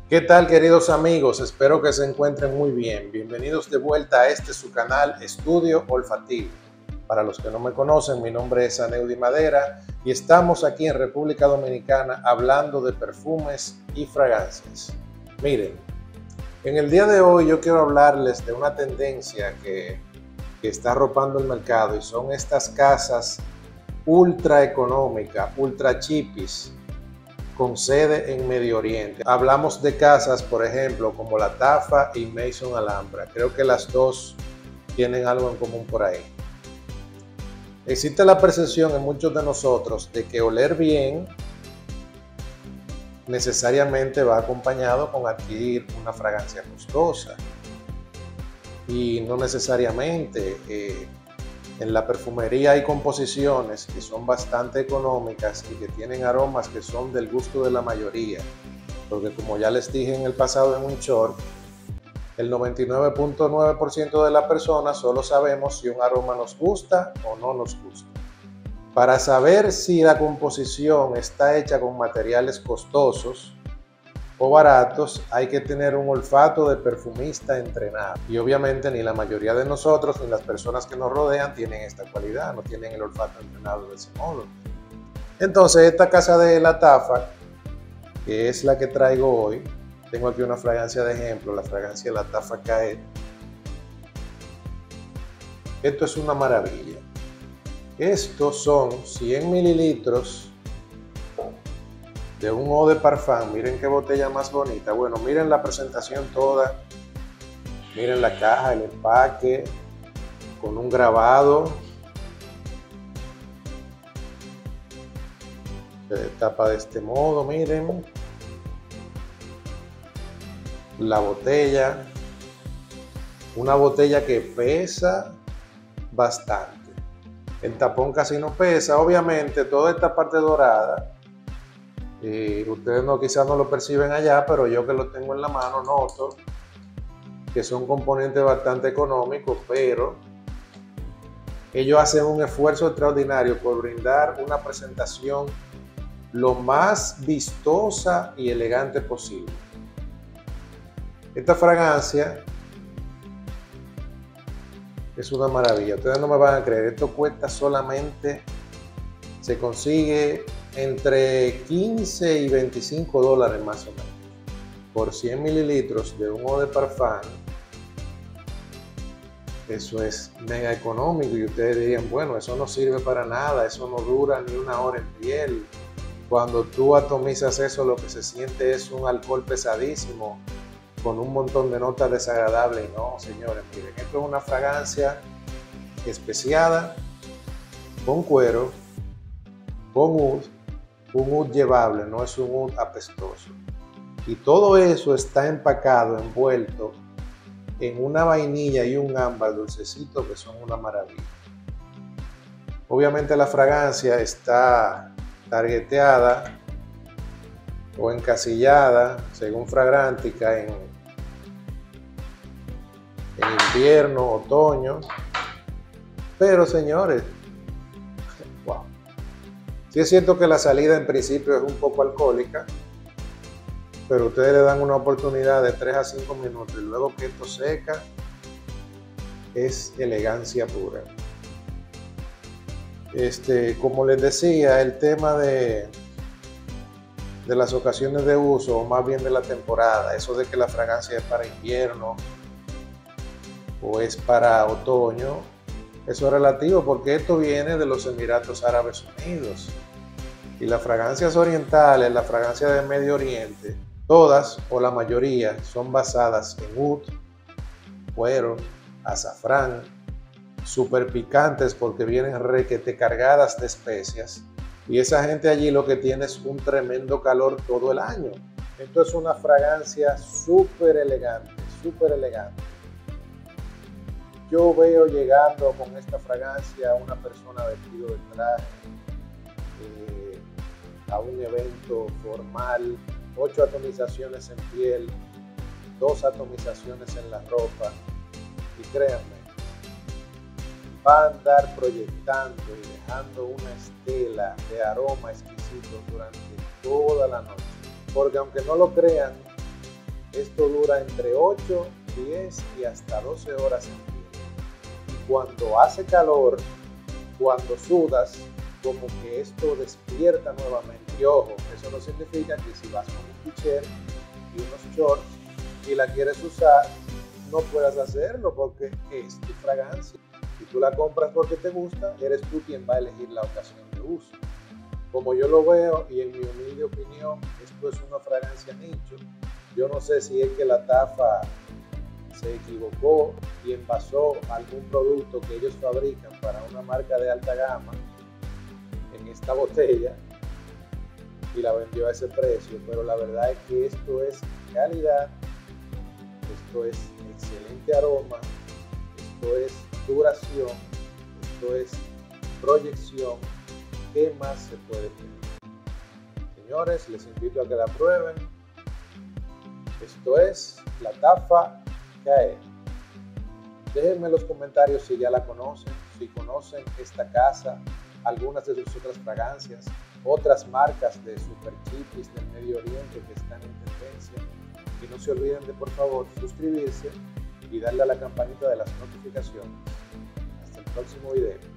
¿Qué tal, queridos amigos? Espero que se encuentren muy bien. Bienvenidos de vuelta a este su canal Estudio Olfativo. Para los que no me conocen, mi nombre es Aneudi Madera y estamos aquí en República Dominicana hablando de perfumes y fragancias. Miren, en el día de hoy yo quiero hablarles de una tendencia que está arropando el mercado y son estas casas ultra económicas, ultra chipis, con sede en Medio Oriente. Hablamos de casas, por ejemplo, como la Tafa y Maison Alhambra. Creo que las dos tienen algo en común por ahí. Existe la percepción en muchos de nosotros de que oler bien necesariamente va acompañado con adquirir una fragancia costosa. Y no necesariamente. En la perfumería hay composiciones que son bastante económicas y que tienen aromas que son del gusto de la mayoría, porque como ya les dije en el pasado en un short, el 99.9% de las personas solo sabemos si un aroma nos gusta o no nos gusta. Para saber si la composición está hecha con materiales costosos o baratos, hay que tener un olfato de perfumista entrenado. Y obviamente ni la mayoría de nosotros ni las personas que nos rodean tienen esta cualidad, no tienen el olfato entrenado de ese modo. Entonces esta casa de la Tafa, que es la que traigo hoy, tengo aquí una fragancia de ejemplo, la fragancia de la Tafa Caet. Esto es una maravilla. Estos son 100 mililitros de un eau de parfum. Miren qué botella más bonita. Bueno, miren la presentación toda, miren la caja, el empaque con un grabado, se tapa de este modo. Miren la botella, una botella que pesa bastante. El tapón casi no pesa. Obviamente toda esta parte dorada, ustedes quizás no lo perciben allá, pero yo que lo tengo en la mano noto que son componentes bastante económicos, pero ellos hacen un esfuerzo extraordinario por brindar una presentación lo más vistosa y elegante posible. Esta fragancia es una maravilla, ustedes no me van a creer, esto cuesta solamente, se consigue entre 15 y 25 dólares más o menos, por 100 mililitros de un eau de parfum. Eso es mega económico y ustedes dirían, bueno, eso no sirve para nada, eso no dura ni una hora en piel. Cuando tú atomizas eso, lo que se siente es un alcohol pesadísimo, con un montón de notas desagradables. Y no, señores, miren, esto es una fragancia especiada, con cuero, con oud, un oud llevable, no es un oud apestoso. Y todo eso está empacado, envuelto en una vainilla y un ámbar dulcecito que son una maravilla. Obviamente la fragancia está targeteada o encasillada según Fragrantica en invierno, otoño, pero señores, wow. Sí es cierto que la salida en principio es un poco alcohólica, pero ustedes le dan una oportunidad de 3 a 5 minutos y luego que esto seca, es elegancia pura. Como les decía, el tema de las ocasiones de uso, o más bien de la temporada, eso de que la fragancia es para invierno o es para otoño, eso es relativo porque esto viene de los Emiratos Árabes Unidos. Y las fragancias orientales, las fragancias de Medio Oriente, todas o la mayoría son basadas en oud, cuero, azafrán, súper picantes porque vienen requete cargadas de especias. Y esa gente allí lo que tiene es un tremendo calor todo el año. Esto es una fragancia súper elegante, súper elegante. Yo veo llegando con esta fragancia a una persona vestido de traje, a un evento formal, 8 atomizaciones en piel, 2 atomizaciones en la ropa, y créanme, va a andar proyectando y dejando una estela de aroma exquisito durante toda la noche, porque aunque no lo crean, Esto dura entre 8, 10 y hasta 12 horas en pie. Y cuando hace calor, cuando sudas, como que esto despierta nuevamente. Y ojo, eso no significa que si vas con un t-shirt y unos shorts y la quieres usar, no puedas hacerlo porque es tu fragancia. Si tú la compras porque te gusta, eres tú quien va a elegir la ocasión de uso. Como yo lo veo y en mi humilde opinión, esto es una fragancia nicho. Yo no sé si es que la TAFA se equivocó y envasó algún producto que ellos fabrican para una marca de alta gama en esta botella y la vendió a ese precio, pero la verdad es que esto es calidad, esto es excelente aroma, esto es duración, esto es proyección. ¿Qué más se puede pedir? Señores, les invito a que la prueben. Esto es la TAFA KE. Déjenme en los comentarios si ya la conocen, si conocen esta casa, algunas de sus otras fragancias, otras marcas de super chipis del Medio Oriente que están en tendencia. Y no se olviden de, por favor, suscribirse y darle a la campanita de las notificaciones. Hasta el próximo video.